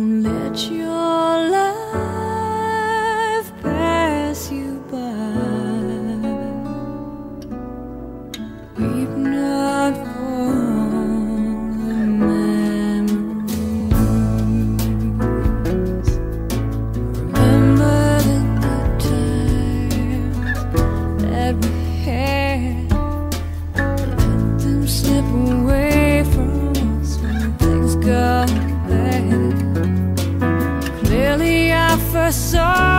Don't let your life pass you by. Weep not for the memories. Remember the good times that we had. Let them slip away from us when things go bad. Clearly I first saw